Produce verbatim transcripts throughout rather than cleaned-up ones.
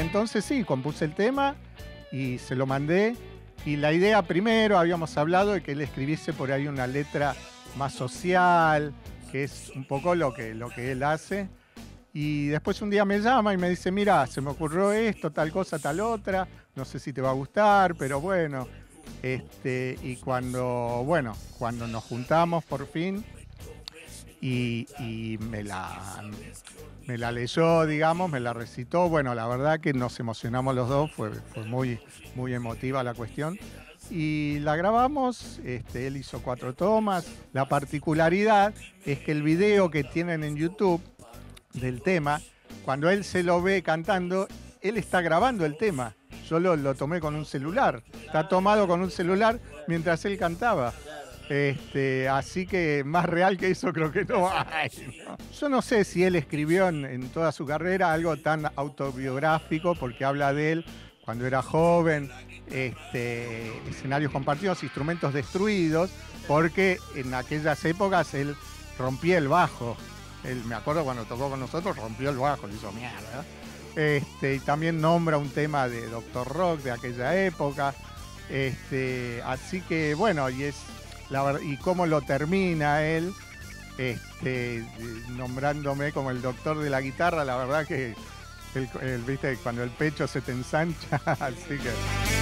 entonces sí, compuse el tema y se lo mandé. Y la idea primero, habíamos hablado de que él escribiese por ahí una letra más social, que es un poco lo que, lo que él hace. Y después un día me llama y me dice, mira, se me ocurrió esto, tal cosa, tal otra, no sé si te va a gustar, pero bueno. Este, y cuando, bueno, cuando nos juntamos por fin y, y me, la, me la leyó, digamos, me la recitó, bueno, la verdad que nos emocionamos los dos, fue, fue muy, muy emotiva la cuestión. Y la grabamos, este, él hizo cuatro tomas. La particularidad es que el video que tienen en YouTube del tema, cuando él se lo ve cantando, él está grabando el tema. Yo lo, lo tomé con un celular. Está tomado con un celular mientras él cantaba. Este, así que más real que eso creo que no hay, ¿no? Yo no sé si él escribió en, en toda su carrera algo tan autobiográfico, porque habla de él cuando era joven, este, escenarios compartidos, instrumentos destruidos, porque en aquellas épocas él rompía el bajo. Él, me acuerdo cuando tocó con nosotros, rompió el bajo, le hizo mierda. Este, y también nombra un tema de Doctor Rock de aquella época. Este, así que bueno, y es la verdad, y cómo lo termina él, este, nombrándome como el doctor de la guitarra, la verdad que el, el, viste, cuando el pecho se te ensancha, así que.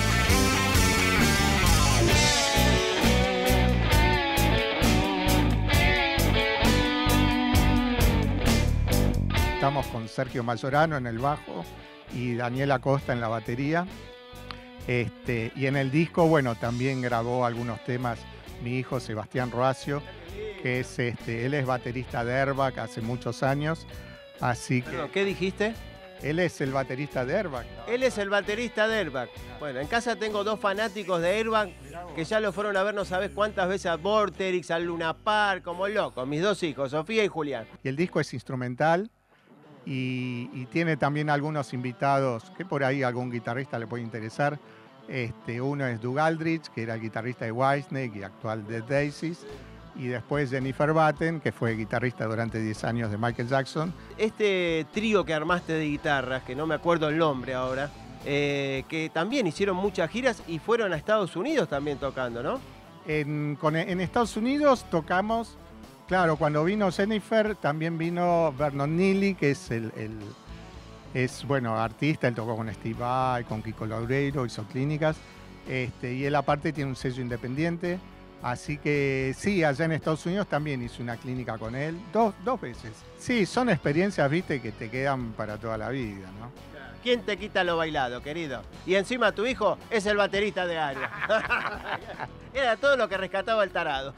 Estamos con Sergio Mayorano en el bajo y Daniel Acosta en la batería. Este, y en el disco, bueno, también grabó algunos temas mi hijo Sebastián Roacio, que es este, él es baterista de Airbag hace muchos años. Así que. Perdón, ¿qué dijiste? Él es el baterista de Airbag. Él es el baterista de Airbag. Bueno, en casa tengo dos fanáticos de Airbag que ya lo fueron a ver no sabes cuántas veces a Vorterix, al Luna Park, como locos. Mis dos hijos, Sofía y Julián. Y el disco es instrumental. Y, y tiene también algunos invitados que por ahí algún guitarrista le puede interesar. Este, uno es Doug Aldrich, que era el guitarrista de Whitesnake y actual de Daisies. Y después Jennifer Batten, que fue guitarrista durante diez años de Michael Jackson. Este trío que armaste de guitarras, que no me acuerdo el nombre ahora, eh, que también hicieron muchas giras y fueron a Estados Unidos también tocando, ¿no? En, con, en Estados Unidos tocamos. Claro, cuando vino Jennifer, también vino Vernon Neely, que es el, el es bueno, artista, él tocó con Steve Vai, con Kiko Loureiro, hizo clínicas, este, y él aparte tiene un sello independiente, así que sí, allá en Estados Unidos también hice una clínica con él, dos, dos veces. Sí, son experiencias, viste, que te quedan para toda la vida, ¿no? ¿Quién te quita lo bailado, querido? Y encima tu hijo es el baterista de Airbag. Era todo lo que rescataba el tarado.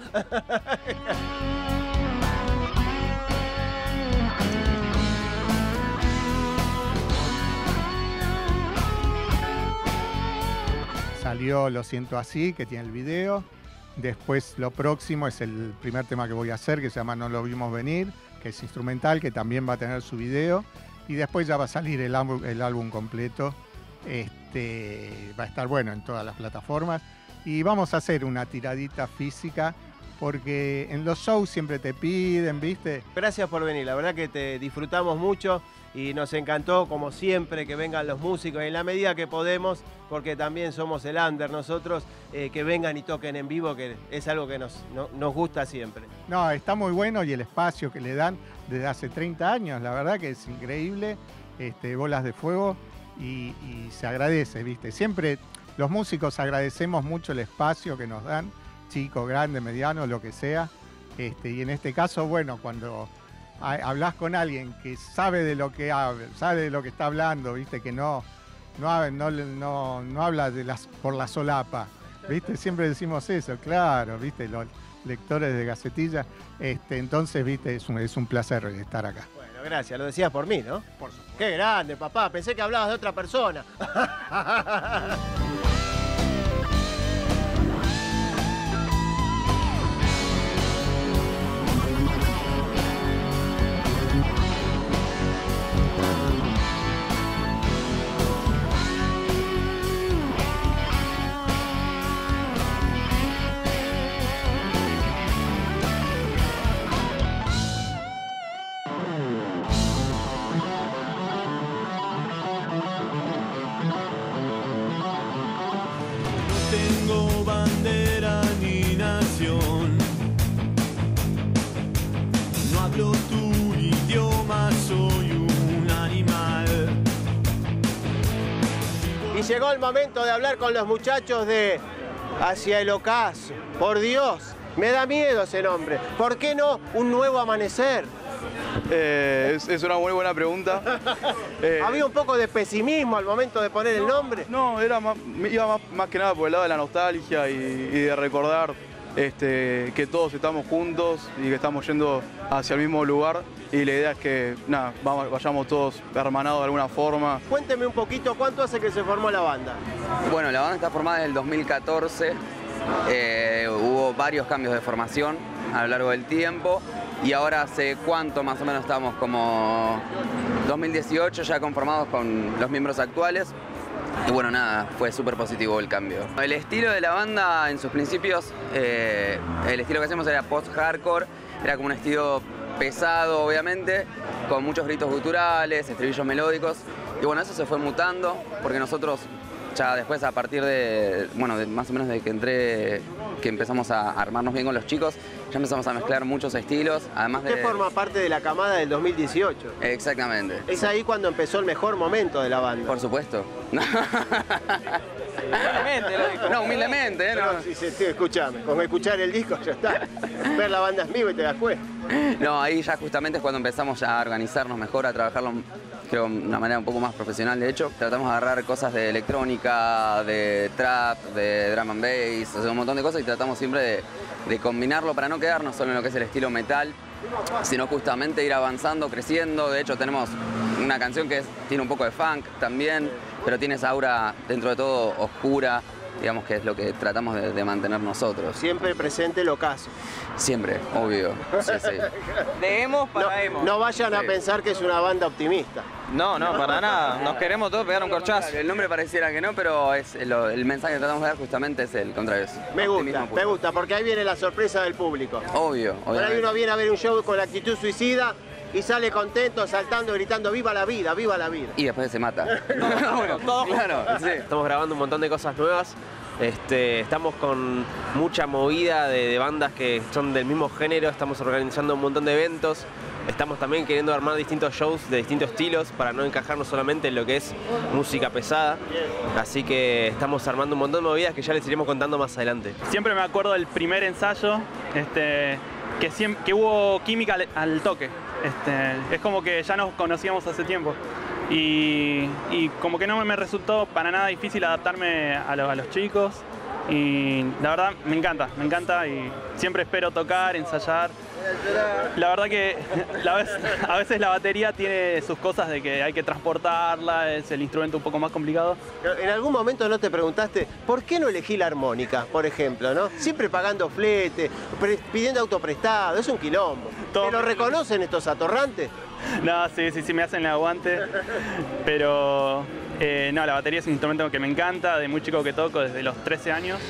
Salió Lo Siento Así, que tiene el video. Después lo próximo es el primer tema que voy a hacer, que se llama No Lo Vimos Venir, que es instrumental, que también va a tener su video. Y después ya va a salir el álbum, el álbum completo. Este, va a estar bueno en todas las plataformas. Y vamos a hacer una tiradita física, porque en los shows siempre te piden, ¿viste? Gracias por venir, la verdad que te disfrutamos mucho y nos encantó, como siempre, que vengan los músicos en la medida que podemos, porque también somos el under nosotros, eh, que vengan y toquen en vivo, que es algo que nos, no, nos gusta siempre. No, está muy bueno, y el espacio que le dan desde hace treinta años, la verdad que es increíble, este, Bolas de Fuego, y, y se agradece, ¿viste? Siempre los músicos agradecemos mucho el espacio que nos dan, chico, grande, mediano, lo que sea. Este, y en este caso, bueno, cuando hablas con alguien que sabe de lo que habla, sabe de lo que está hablando, viste, que no, no, no, no, no habla de las, por la solapa, viste, siempre decimos eso, claro, viste, los lectores de Gacetilla, este, entonces, viste, es un, es un placer estar acá. Bueno, gracias, lo decías por mí, ¿no? Por supuesto. Qué grande, papá, pensé que hablabas de otra persona. Y llegó el momento de hablar con los muchachos de Hacia el Ocaso. Por Dios, me da miedo ese nombre. ¿Por qué no un nuevo amanecer? Eh, es, es una muy buena pregunta. Eh, ¿Había un poco de pesimismo al momento de poner el nombre? No, era más, iba más, más que nada por el lado de la nostalgia y, y de recordar este, que todos estamos juntos y que estamos yendo hacia el mismo lugar. Y la idea es que nada, vamos, vayamos todos hermanados de alguna forma. Cuénteme un poquito, ¿cuánto hace que se formó la banda? Bueno, la banda está formada desde el dos mil catorce. Eh, hubo varios cambios de formación a lo largo del tiempo. Y ahora hace cuánto más o menos estamos, como dos mil dieciocho, ya conformados con los miembros actuales. Y bueno, nada, fue súper positivo el cambio. El estilo de la banda en sus principios, eh, el estilo que hacemos era post-hardcore, era como un estilo pesado obviamente, con muchos gritos guturales, estribillos melódicos. Y bueno, eso se fue mutando, porque nosotros ya después, a partir de, bueno, de más o menos de que entré, que empezamos a armarnos bien con los chicos, ya empezamos a mezclar muchos estilos, además de... Usted forma parte de la camada del dos mil dieciocho. Exactamente. Es ahí cuando empezó el mejor momento de la banda. Por supuesto. Humildemente lo dijo. No, humildemente, ¿eh? No, no sí, sí, sí, escúchame, con escuchar el disco ya está. Ver la banda en vivo y te das cuenta. No, ahí ya justamente es cuando empezamos a organizarnos mejor, a trabajarlo, creo, de una manera un poco más profesional. De hecho, tratamos de agarrar cosas de electrónica, de trap, de drum and bass, o sea, un montón de cosas, y tratamos siempre de, de combinarlo para no quedarnos solo en lo que es el estilo metal, sino justamente ir avanzando, creciendo. De hecho, tenemos una canción que es, tiene un poco de funk también, pero tiene esa aura dentro de todo oscura, digamos, que es lo que tratamos de, de mantener nosotros. Siempre presente el ocaso. Siempre, obvio. Sí, sí. De emos para no, emos. No vayan sí. a pensar que es una banda optimista. No, no, para nada. Nos queremos todos pegar un corchazo. El nombre pareciera que no, pero es lo, el mensaje que tratamos de dar justamente es el contrario. Me gusta, me gusta, porque ahí viene la sorpresa del público. Obvio, Por ahí uno viene a ver un show con la actitud suicida y sale contento, saltando, gritando ¡viva la vida, viva la vida! Y después se mata. Bueno, todo claro, sí. Estamos grabando un montón de cosas nuevas. Este, estamos con mucha movida de, de bandas que son del mismo género. Estamos organizando un montón de eventos. Estamos también queriendo armar distintos shows de distintos estilos para no encajarnos solamente en lo que es música pesada. Así que estamos armando un montón de movidas que ya les iremos contando más adelante. Siempre me acuerdo del primer ensayo, este, que, siempre, que hubo química al, al toque. Este, es como que ya nos conocíamos hace tiempo. Y, y como que no me resultó para nada difícil adaptarme a, lo, a los chicos. Y la verdad me encanta, me encanta y siempre espero tocar, ensayar. La verdad que la vez, a veces la batería tiene sus cosas de que hay que transportarla, es el instrumento un poco más complicado. En algún momento no te preguntaste, ¿por qué no elegí la armónica, por ejemplo, no? Siempre pagando flete, pidiendo auto prestado, es un quilombo. Todo ¿Te lo reconocen estos atorrantes? No, sí, sí, sí, me hacen el aguante, pero eh, no, la batería es un instrumento que me encanta, de muy chico que toco, desde los trece años.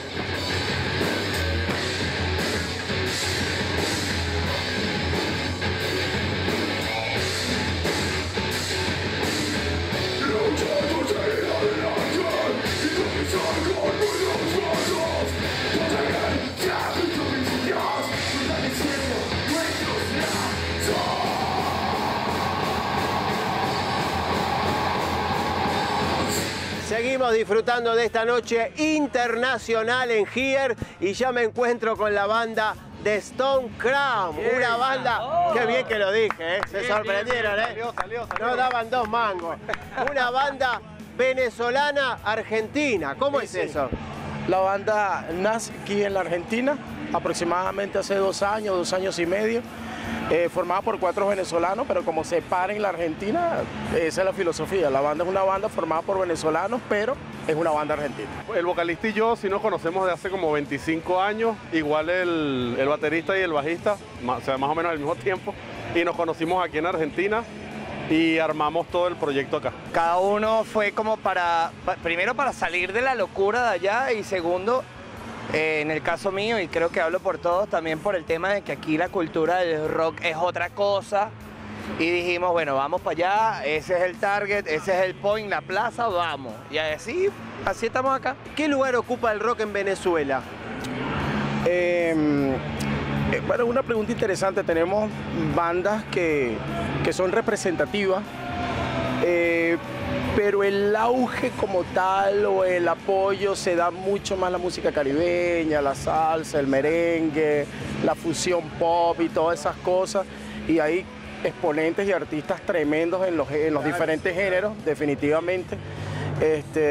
Seguimos disfrutando de esta noche internacional en Here y ya me encuentro con la banda de Stone Crown, una banda, oh. Qué bien que lo dije, ¿eh? Se bien, sorprendieron, bien, bien. ¿eh? Salió, salió, salió. No daban dos mangos. Una banda venezolana-argentina, ¿cómo sí, es sí. eso? La banda nace aquí en la Argentina, aproximadamente hace dos años, dos años y medio. Eh, formada por cuatro venezolanos, pero como se para en la Argentina, esa es la filosofía. La banda es una banda formada por venezolanos, pero es una banda argentina. El vocalista y yo sí nos conocemos de hace como veinticinco años, igual el, el baterista y el bajista, o sea, más o menos al mismo tiempo, y nos conocimos aquí en Argentina y armamos todo el proyecto acá. Cada uno fue como para, primero para salir de la locura de allá y segundo, Eh, en el caso mío, y creo que hablo por todos, también por el tema de que aquí la cultura del rock es otra cosa. Y dijimos, bueno, vamos para allá, ese es el target, ese es el point, la plaza, vamos. Y así, así estamos acá. ¿Qué lugar ocupa el rock en Venezuela? Eh, eh, bueno, una pregunta interesante. Tenemos bandas que, que son representativas, eh, pero el auge como tal o el apoyo se da mucho más la música caribeña, la salsa, el merengue, la fusión pop y todas esas cosas. Y hay exponentes y artistas tremendos en los, en los diferentes géneros, definitivamente. Este,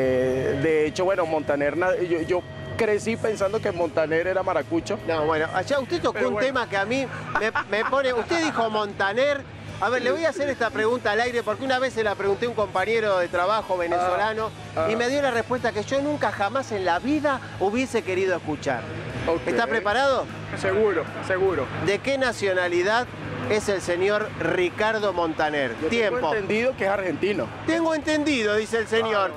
de hecho, bueno, Montaner, yo, yo crecí pensando que Montaner era maracucho. No, bueno, allá usted tocó Pero un bueno. tema que a mí me, me pone... Usted dijo Montaner. A ver, le voy a hacer esta pregunta al aire porque una vez se la pregunté a un compañero de trabajo venezolano Ah, ah. y me dio la respuesta que yo nunca jamás en la vida hubiese querido escuchar. Ok. ¿Está preparado? Seguro, seguro. ¿De qué nacionalidad es el señor Ricardo Montaner? Yo Tiempo. tengo entendido que es argentino. Tengo entendido, dice el señor.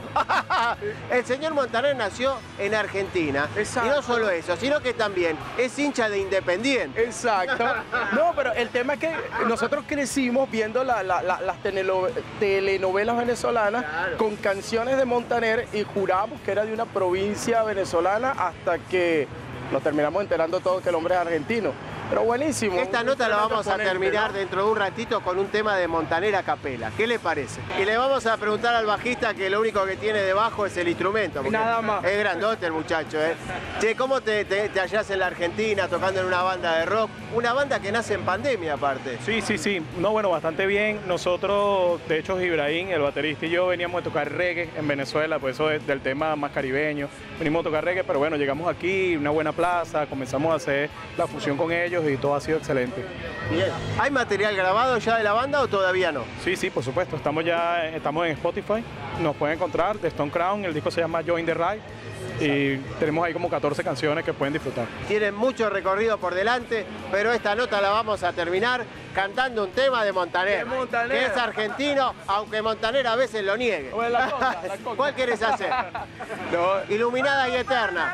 El señor Montaner nació en Argentina. Exacto. Y no solo eso, sino que también es hincha de Independiente. Exacto. No, pero el tema es que nosotros crecimos viendo la- la- la- las tenelo- telenovelas venezolanas Claro. con canciones de Montaner y juramos que era de una provincia venezolana hasta que nos terminamos enterando todos que el hombre es argentino. Pero buenísimo. Esta un nota la tremendo vamos a exponente, terminar ¿no? dentro de un ratito con un tema de Montaner a capela. ¿Qué le parece? Y le vamos a preguntar al bajista que lo único que tiene debajo es el instrumento. porque Nada más. Es grandote el muchacho, ¿eh? Che, ¿cómo te, te, te hallás en la Argentina tocando en una banda de rock? Una banda que nace en pandemia aparte. Sí, sí, sí. No, bueno, bastante bien. Nosotros, de hecho, Ibrahim, el baterista y yo veníamos a tocar reggae en Venezuela, pues eso es del tema más caribeño. Venimos a tocar reggae, pero bueno, llegamos aquí, una buena plaza, comenzamos a hacer la fusión con ellos y todo ha sido excelente. Bien. ¿Hay material grabado ya de la banda o todavía no? Sí, sí, por supuesto. Estamos ya estamos en Spotify. Nos pueden encontrar de Stone Crown. El disco se llama Join the Ride. Y tenemos ahí como catorce canciones que pueden disfrutar. Tienen mucho recorrido por delante, pero esta nota la vamos a terminar cantando un tema de Montaner, De Montaner. que es argentino, aunque Montaner a veces lo niegue. O de la coca, la coca. ¿Cuál querés hacer? No. Iluminada y eterna.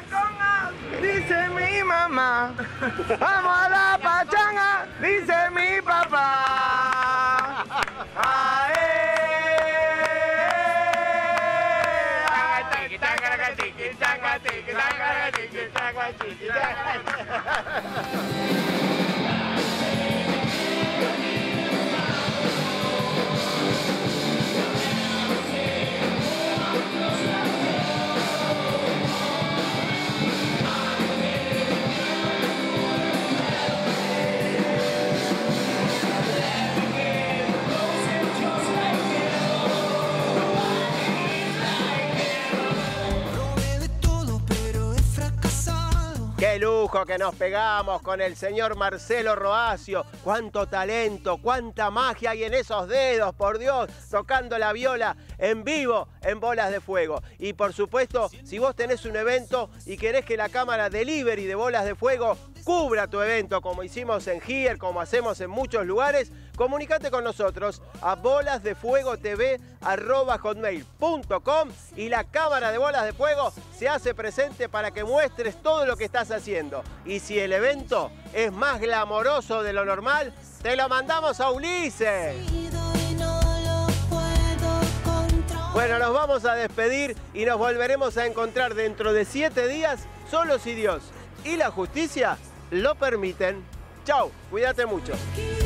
Dice mi mamá, vamos a la pachanga, dice mi papá. Ae. Tiki, taca, tiki, taca, tiki, taca, tiki, taca, tiki, taca. Qué lujo que nos pegamos con el señor Marcelo Roacio. Cuánto talento, cuánta magia hay en esos dedos, por Dios, tocando la viola en vivo en Bolas de Fuego. Y por supuesto, si vos tenés un evento y querés que la cámara delivery de Bolas de Fuego cubra tu evento, como hicimos en Here, como hacemos en muchos lugares, comunicate con nosotros a bolasdefuegotv arroba hotmail punto com y la cámara de Bolas de Fuego se hace presente para que muestres todo lo que estás haciendo. Y si el evento es más glamoroso de lo normal, te lo mandamos a Ulises. Bueno, nos vamos a despedir y nos volveremos a encontrar dentro de siete días, solo si Dios y la justicia lo permiten. Chau, cuídate mucho.